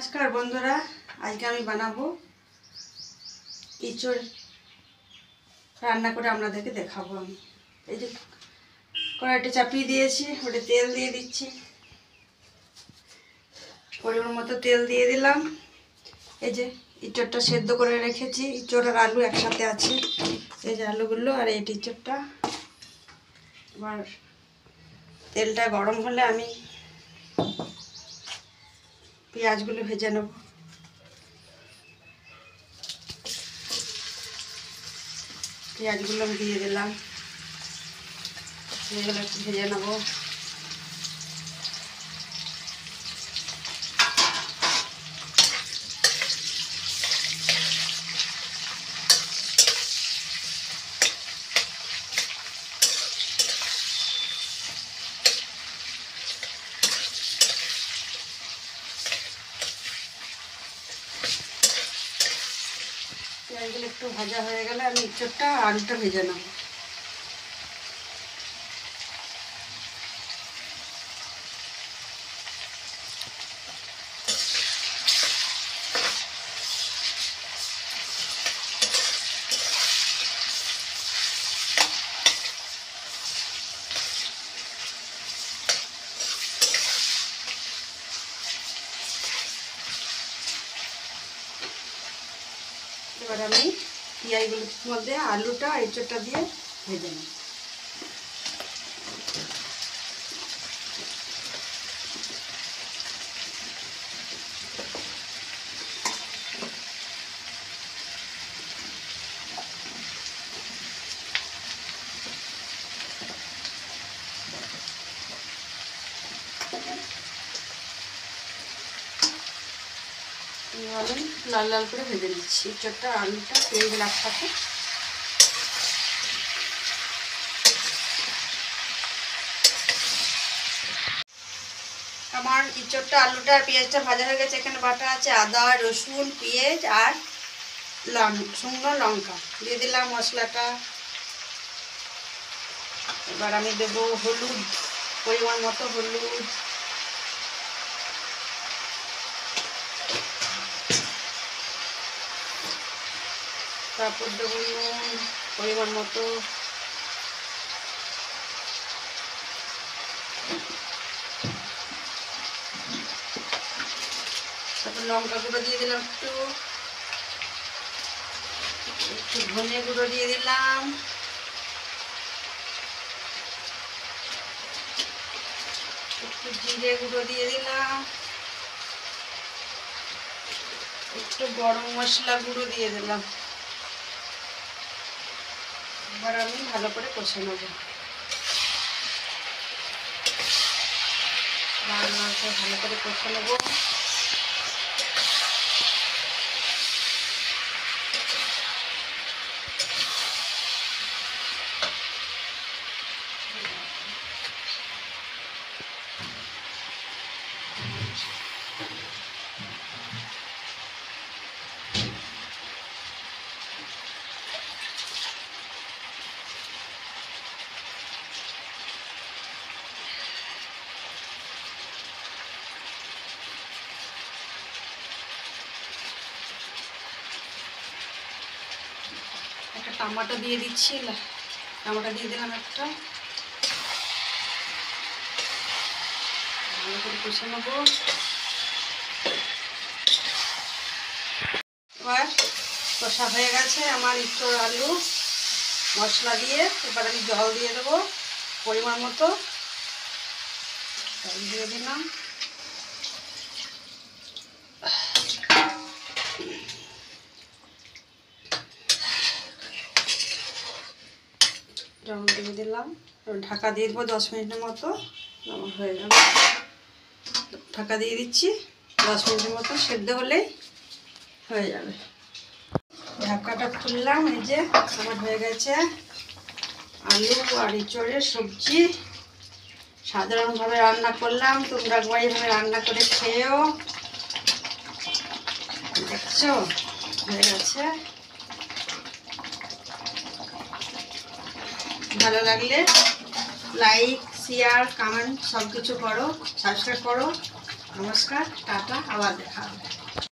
নমস্কার বন্ধুরা, আজকে আমি বানাবো ইঁচড় রান্না করে আপনাদেরকে দেখাবো। আমি এই যে কড়াইটা চাপিয়ে দিয়েছি, ওটা তেল দিয়ে দিচ্ছি। পরিমাণ মতো তেল দিয়ে দিলাম। এই যে ইঁচড়টা সেদ্ধ করে রেখেছি, ইঁচড় আর আলু একসাথে আছে। এই যে আলুগুলো আর এই ইঁচড়টা। এবার তেলটা গরম হলে আমি পেঁয়াজগুলো ভেজে নেব। পেঁয়াজগুলো আমি দিয়ে দিলাম, এগুলো একটু ভেজে নেব। পেঁয়াজগুলো একটু ভাজা হয়ে গেলে আমি ইঁচড়টা আলুটা ভেজে নেব। এবার আমি পেঁয়াজগুলোর মধ্যে আলুটা ইঁচড়টা দিয়ে ভেজে নেব। আমি লাল লাল করে ভেজে নিচ্ছি ইঁচড়টা, আলুটা, পেঁয়াজগুলো একসাথে। আমার ইঁচড়টা, আলুটা আর পেঁয়াজটা ভাজা হয়ে গেছে। এখানে বাটা আছে আদা, রসুন, পেঁয়াজ আর শুকনো লঙ্কা। দিয়ে দিলাম মশলাটা। এবার আমি দেবো হলুদ, পরিমাণ মতো হলুদ, তারপর দেবো নুন পরিমাণ মতো, তারপর লঙ্কা গুঁড়ো দিয়ে দিলাম, একটু ধনে গুঁড়ো দিয়ে দিলাম, একটু জিরে গুঁড়ো দিয়ে দিলাম, একটু গরম মশলা গুঁড়ো দিয়ে দিলাম। এবার আমি ভালো করে কষে নেব। ভালো করে কষে নেব। একটা টমেটো দিয়ে দিচ্ছি, টমেটো দিয়ে দিলাম একটা। ভালো করে কষে নেব। এবার কষা হয়ে গেছে আমার ইঁচড় আলু মশলা দিয়ে। এবার আমি জল দিয়ে দেবো পরিমাণ মতো। জল দিয়ে দিলাম। জল দিয়ে দিলাম, ঢাকা দিয়ে দেবো 10 মিনিটের মতো। আমার হয়ে যাবে, ঢাকা দিয়ে দিচ্ছি। 10 মিনিটের মতো সেদ্ধ হলেই হয়ে যাবে। ঢাকাটা খুললাম, এই যে আমার হয়ে গেছে আলু আর ইঁচড়ের সবজি। সাধারণভাবে রান্না করলাম, তোমরা এইভাবে রান্না করে খেয়েও। দেখছো হয়ে গেছে। ভালো লাগলে লাইক, শেয়ার, কমেন্ট সব কিছু করো, সাবস্ক্রাইব করো। নমস্কার, টাটা, আবার দেখা হবে।